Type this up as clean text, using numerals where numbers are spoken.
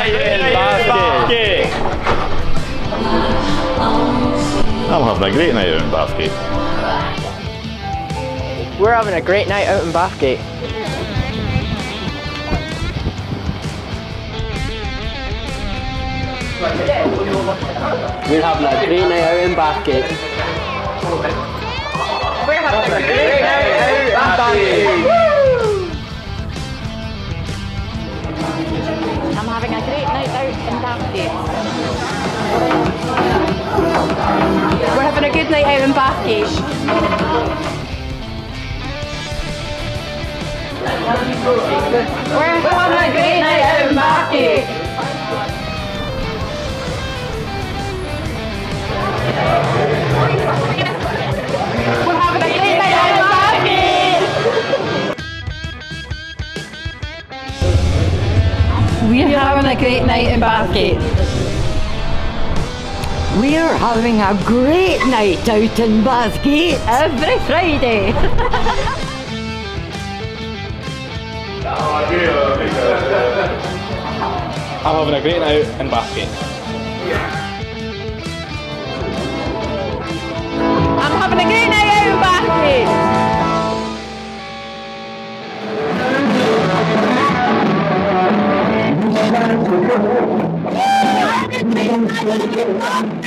night in Bathgate. I'm having a great night out in Bathgate. We're having a great night out in Bathgate. We're having a great night out in Bathgate. We're having a great night out in Bathgate. I'm having a great night out in Bathgate. We're having a good night out in Bathgate. We're having a great night out in Bathgate. We're having a great night out in Bathgate. We're having a great night in Bathgate. We're having a great night out in Bathgate every Friday. I'm having a great night out in Bathgate. I'm having a great night out in Bathgate.